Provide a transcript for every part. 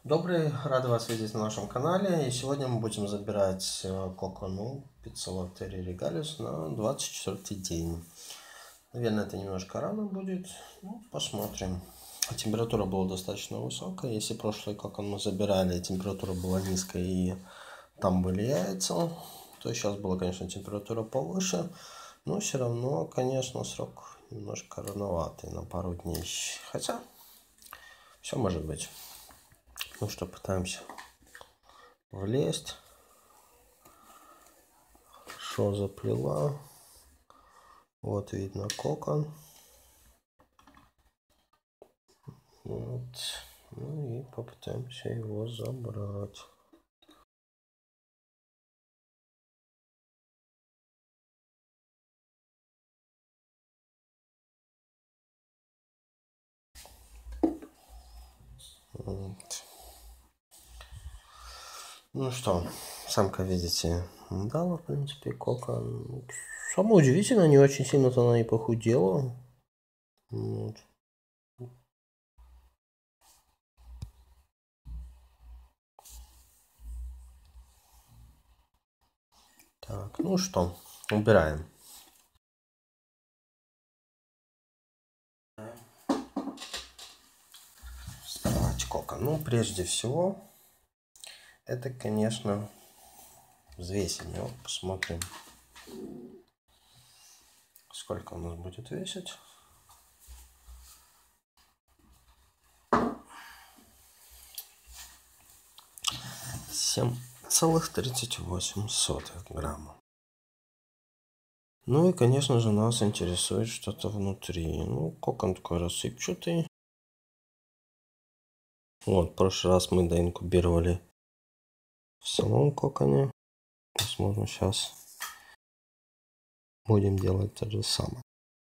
Добрый, рад вас видеть на нашем канале. И сегодня мы будем забирать Кокону Пиццолоттерии Регалиус на 24 день. Наверное, это немножко рано будет. Ну, посмотрим. Температура была достаточно высокая. Если прошлый Кокон мы забирали, температура была низкая и там были яйца, то сейчас была, конечно, температура повыше. Но все равно, конечно, срок немножко рановатый, на пару дней. Хотя, все может быть. Ну что, пытаемся влезть. Хорошо заплела. Вот видно кокон. Вот. Ну и попытаемся его забрать. Вот. Ну что, самка, видите, дала, в принципе, кокон. Самое удивительное, не очень сильно-то она и похудела. Вот. Так, ну что, убираем. Вставать кокон. Ну, прежде всего, это, конечно, взвесим его, посмотрим, сколько у нас будет весить. 7,38 грамма. Ну и, конечно же, нас интересует что-то внутри. Ну, кокон такой рассыпчатый. Вот, в прошлый раз мы доинкубировали в самом коконе. Возможно, сейчас будем делать то же самое.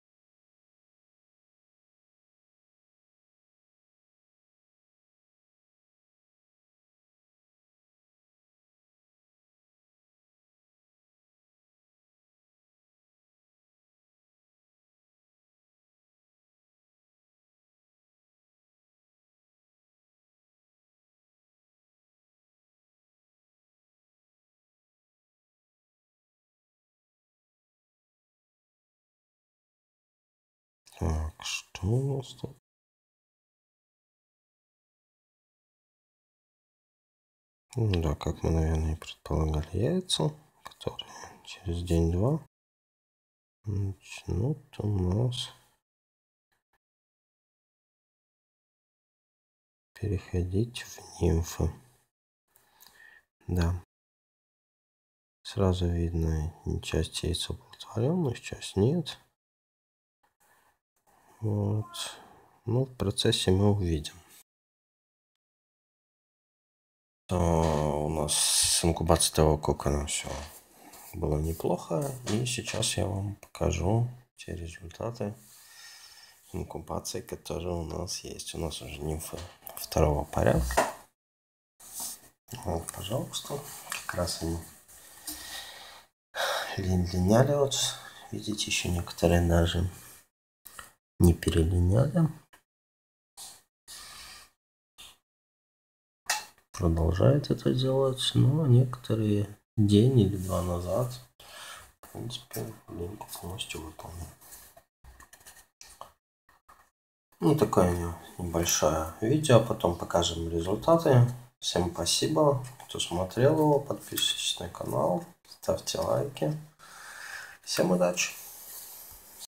Так, что у нас тут? Ну да, как мы, наверное, и предполагали, яйца, которые через день-два начнут у нас переходить в нимфы. Да. Сразу видно, часть яиц оплодотворенных, часть нет. Вот. Ну, в процессе мы увидим. У нас с инкубацией того кокона все было неплохо. И сейчас я вам покажу те результаты инкубации, которые у нас есть. У нас уже нимфы второго порядка. Вот, пожалуйста. Как раз они линяли. Вот, видите, еще некоторые даже не перелиняли. Продолжает это делать, но некоторые день или два назад, в принципе, линьку полностью выполнил. Ну, такое небольшое видео, потом покажем результаты. Всем спасибо, кто смотрел его, подписывайтесь на канал, ставьте лайки. Всем удачи!